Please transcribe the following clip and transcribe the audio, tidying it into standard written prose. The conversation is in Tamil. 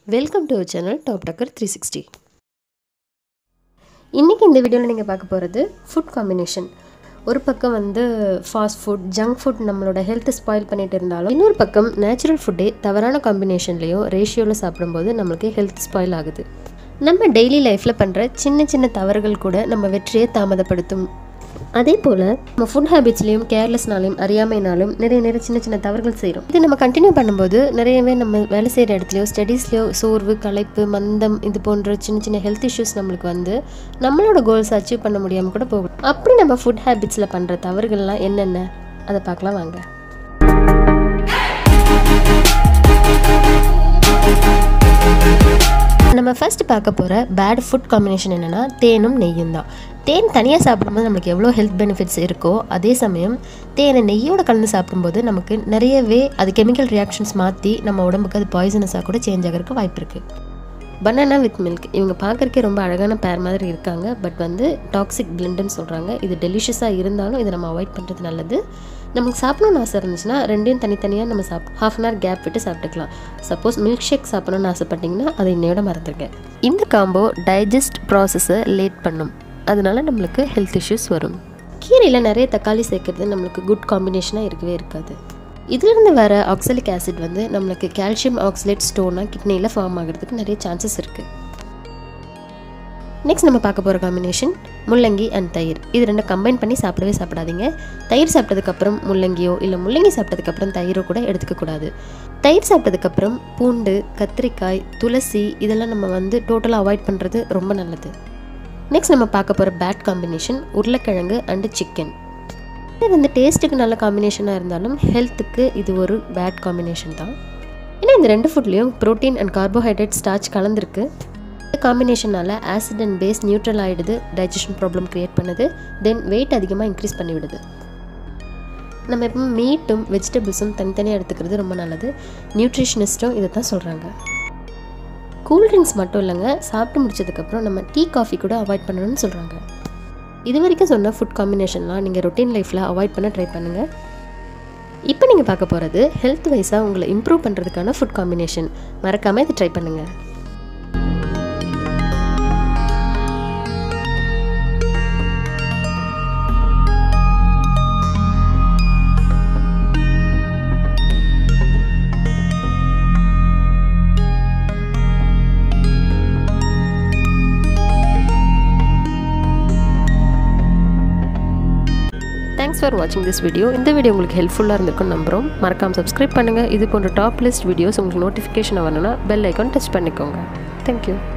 Welcome to our channel Top Tucker 360. இன்னைக்கு இந்த வீடியோல நீங்க பார்க்க போறது ஃபுட் காம்பினேஷன். ஒரு பக்கம் வந்து ஃபாஸ்ட் ஃபுட், ஜங்க் ஃபுட் நம்மளோட ஹெல்த் ஸ்பாயில் பண்ணிட்டு இருந்தாலும் இன்னொரு பக்கம் நேச்சுரல் ஃபுட்டே தவறான காம்பினேஷன்லயோ ரேஷியோல சாப்பிடும்போது நமக்கு ஹெல்த் ஸ்பாயில் ஆகுது. நம்ம டெய்லி லைஃப்ல பண்ற சின்ன சின்ன தவறுகள் கூட நம்ம வெற்றியை தாமதப்படுத்தும். அதே போல் நம்ம ஃபுட் ஹேபிட்ஸ்லையும் கேர்லெஸ்னாலையும் அறியாமைனாலும் நிறைய சின்ன சின்ன தவறுகள் செய்கிறோம். இது நம்ம கண்டினியூ பண்ணும்போது நிறையவே நம்ம வேலை செய்கிற இடத்துலையோ ஸ்டடீஸ்லையோ சோர்வு, களைப்பு, மந்தம் இது போன்ற சின்ன சின்ன ஹெல்த் இஷ்யூஸ் நம்மளுக்கு வந்து நம்மளோட கோல்ஸ் அச்சீவ் பண்ண முடியாமல் கூட போகும். அப்படி நம்ம ஃபுட் ஹேபிட்ஸில் பண்ணுற தவறுகள்லாம் என்னென்ன அதை பார்க்கலாம் வாங்க. நம்ம ஃபர்ஸ்ட் பார்க்க போகிற பேட் ஃபுட் காம்பினேஷன் என்னென்னா தேனும் நெய்யும் தான். தேன் தனியாக சாப்பிடும்போது நமக்கு எவ்வளோ ஹெல்த் பெனிஃபிட்ஸ் இருக்கோ அதே சமயம் தேனை நெய்யோடு கலந்து சாப்பிடும்போது நமக்கு நிறையவே அது கெமிக்கல் ரியாக்ஷன்ஸ் மாற்றி நம்ம உடம்புக்கு அது பாய்சனஸாக கூட சேஞ்ச் ஆகிறதுக்கு வாய்ப்பு இருக்குது. பனானா வித் மில்க் இவங்க பார்க்குறக்கே ரொம்ப அழகான பேர் மாதிரி இருக்காங்க. பட் வந்து டாக்ஸிக் பிளெண்டுன்னு சொல்கிறாங்க. இது டெலிஷியஸாக இருந்தாலும் இதை நம்ம அவாய்ட் பண்ணுறது நல்லது. நமக்கு சாப்பிடணும்னு ஆசை இருந்துச்சுன்னா ரெண்டையும் தனித்தனியாக நம்ம ½ அன் ஹவர் கேப் விட்டு சாப்பிட்டுக்கலாம். சப்போஸ் மில்க் ஷேக் சாப்பிடணும்னு ஆசைப்பட்டிங்கன்னா அதை இன்னையோட மறந்துருங்க. இந்த காம்போ டைஜஸ்ட் ப்ராசஸை லேட் பண்ணும், அதனால நம்மளுக்கு ஹெல்த் இஷ்யூஸ் வரும். கீரையில் நிறைய தக்காளி சேர்க்கறது நம்மளுக்கு குட் காம்பினேஷனாக இருக்கவே இருக்காது. இதிலிருந்து வர ஆக்சலிக் ஆசிட் வந்து நம்மளுக்கு கால்சியம் ஆக்சலேட் ஸ்டோனாக கிட்னியில் ஃபார்ம் ஆகிறதுக்கு நிறைய சான்சஸ் இருக்குது. நெக்ஸ்ட் நம்ம பார்க்க போகிற காம்பினேஷன் முள்ளங்கி அண்ட் தயிர். இது ரெண்டும் கம்பைன் பண்ணி சாப்பிடாதீங்க. தயிர் சாப்பிட்டதுக்கப்புறம் முள்ளங்கியோ இல்லை முள்ளங்கி சாப்பிட்டதுக்கப்புறம் தயிரோ கூட எடுத்துக்கக்கூடாது. தயிர் சாப்பிட்டதுக்கப்புறம் பூண்டு, கத்திரிக்காய், துளசி இதெல்லாம் நம்ம வந்து டோட்டலாக அவாய்ட் பண்ணுறது ரொம்ப நல்லது. நெக்ஸ்ட் நம்ம பார்க்க போகிற பேட் காம்பினேஷன் உருளைக்கிழங்கு அண்டு சிக்கன். இது வந்து டேஸ்ட்டுக்கு நல்ல காம்பினேஷனாக இருந்தாலும் ஹெல்த்துக்கு இது ஒரு பேட் காம்பினேஷன் தான். ஏன்னா இந்த ரெண்டு ஃபுட்லேயும் ப்ரோட்டீன் அண்ட் கார்போஹைட்ரேட் ஸ்டார்ச் கலந்துருக்கு. இந்த காம்பினேஷனால் ஆசிட் அண்ட் பேஸ் நியூட்ரல் ஆகிடுது, டைஜஷன் ப்ராப்ளம் க்ரியேட் பண்ணுது, தென் வெயிட் அதிகமாக இன்க்ரீஸ் பண்ணிவிடுது. நம்ம எப்போ மீட்டும் வெஜிடபிள்ஸும் தனித்தனியாக எடுத்துக்கிறது ரொம்ப நல்லது. நியூட்ரிஷனிஸ்ட்டும் இதை தான் சொல்கிறாங்க. கூல்ட்ரிங்க்ஸ் மட்டும் இல்லைங்க, சாப்பிட்டு முடிச்சதுக்கப்புறம் நம்ம டீ, காஃபி கூட அவாய்ட் பண்ணணும்னு சொல்கிறாங்க. இது வரைக்கும் சொன்ன ஃபுட் காம்பினேஷன்லாம் நீங்கள் ரொட்டீன் லைஃப்பில் அவாய்ட் பண்ண ட்ரை பண்ணுங்கள். இப்போ நீங்கள் பார்க்க போகிறது ஹெல்த் வைஸாக உங்களை இம்ப்ரூவ் பண்ணுறதுக்கான ஃபுட் காம்பினேஷன். மறக்காமல் இதை ட்ரை பண்ணுங்கள். Thanks for watching this video. இந்த வீடியோ உங்களுக்கு ஹெல்ப்ஃபுல்லாக இருந்திருக்குன்னு நம்புகிறோம். மறக்காமல் சப்ஸ்கிரைப் பண்ணுங்கள். இது போன்ற டாப் லிஸ்ட் வீடியோஸ் உங்களுக்கு நோட்டிஃபிகேஷன் வரணும்னா பெல் ஐக்கான் டச் பண்ணிக்கோங்க. தேங்க்யூ.